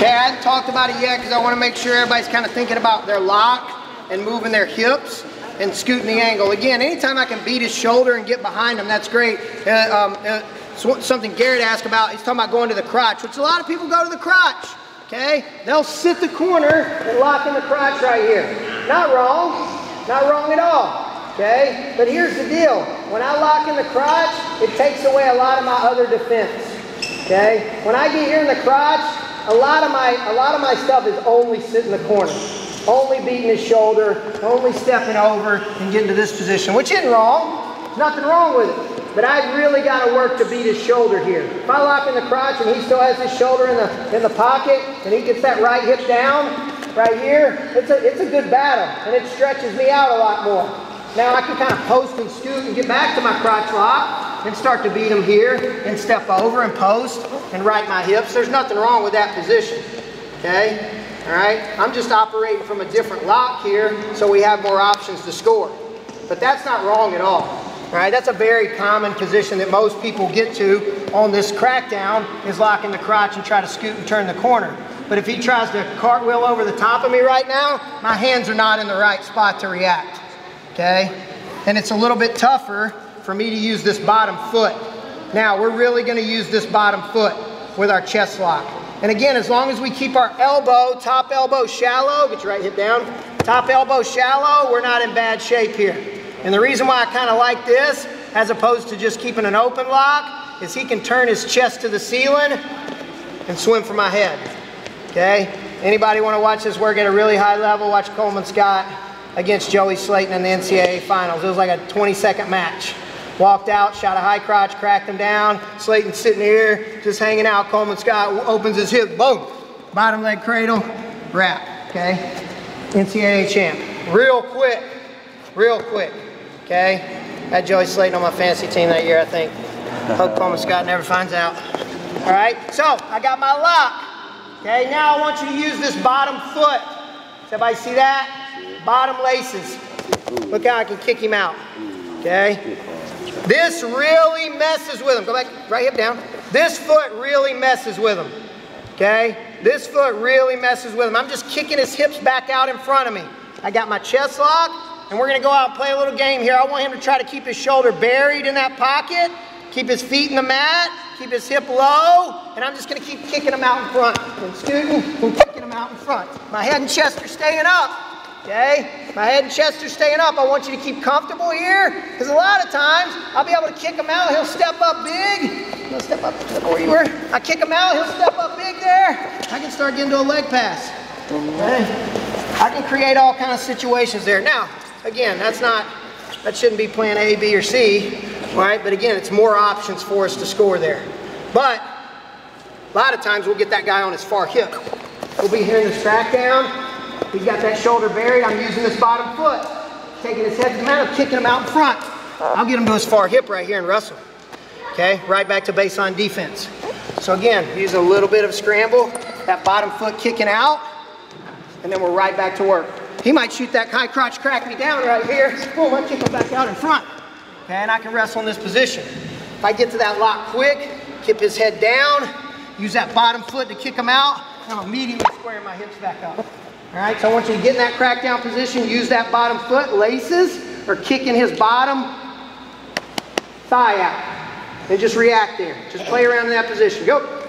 Okay, I haven't talked about it yet because I want to make sure everybody's kind of thinking about their lock and moving their hips and scooting the angle. Again, anytime I can beat his shoulder and get behind him, that's great. Something Garrett asked about, he's talking about going to the crotch, which a lot of people go to the crotch. Okay, they'll sit the corner and lock in the crotch right here. Not wrong at all. Okay, but here's the deal. When I lock in the crotch, it takes away a lot of my other defense. Okay, when I get here in the crotch, a lot of my stuff is only sitting in the corner, only beating his shoulder, only stepping over and getting to this position, which isn't wrong. There's nothing wrong with it. But I've really got to work to beat his shoulder here. If I lock in the crotch and he still has his shoulder in the pocket and he gets that right hip down right here, it's a good battle and it stretches me out a lot more. Now I can kind of post and scoot and get back to my crotch lock and start to beat him here and step over and post and right my hips. There's nothing wrong with that position, okay? All right, I'm just operating from a different lock here so we have more options to score. But that's not wrong at all, all right? That's a very common position that most people get to on this crackdown is locking the crotch and try to scoot and turn the corner. But if he tries to cartwheel over the top of me right now, my hands are not in the right spot to react. Okay, and it's a little bit tougher for me to use this bottom foot. Now we're really going to use this bottom foot with our chest lock. And again, as long as we keep our elbow, top elbow shallow, get your right hip down, top elbow shallow, we're not in bad shape here. And the reason why I kind of like this, as opposed to just keeping an open lock, is he can turn his chest to the ceiling and swim for my head. Okay, anybody want to watch this work at a really high level? Watch Coleman Scott against Joey Slayton in the NCAA finals. It was like a 20-second match. Walked out, shot a high crotch, cracked him down. Slayton sitting here, just hanging out. Coleman Scott opens his hip, boom. Bottom leg cradle, wrap, okay? NCAA champ. Real quick, okay? I had Joey Slayton on my fantasy team that year, I think. Hope Coleman Scott never finds out. All right, so I got my lock. Okay, now I want you to use this bottom foot. Does everybody see that? Bottom laces. Look how I can kick him out. Okay? This really messes with him. Go back, right hip down. This foot really messes with him. Okay? This foot really messes with him. I'm just kicking his hips back out in front of me. I got my chest lock, and we're going to go out and play a little game here. I want him to try to keep his shoulder buried in that pocket, keep his feet in the mat, keep his hip low, and I'm just going to keep kicking him out in front. And scooting and kicking him out in front. My head and chest are staying up. Okay, my head and chest are staying up. I want you to keep comfortable here, because a lot of times I'll be able to kick him out. He'll step up big. He'll step up where you were. I kick him out. He'll step up big there. I can start getting to a leg pass. Okay. I can create all kinds of situations there. Now, again, that shouldn't be plan A, B, or C, right? But again, it's more options for us to score there. But a lot of times we'll get that guy on his far hip. We'll be here in this track down. He's got that shoulder buried. I'm using this bottom foot. Taking his head to the mat, I'm kicking him out in front. I'll get him to his far hip right here and wrestle. Okay, right back to baseline defense. So again, use a little bit of scramble, that bottom foot kicking out, and then we're right back to work. He might shoot that high crotch, crack me down right here. Boom, I kick him back out in front. Okay, and I can wrestle in this position. If I get to that lock quick, keep his head down, use that bottom foot to kick him out, and I'm immediately squaring my hips back up. All right, so I want you to get in that crackdown position, use that bottom foot, laces, or kicking his bottom thigh out. And just react there. Just play around in that position. Go.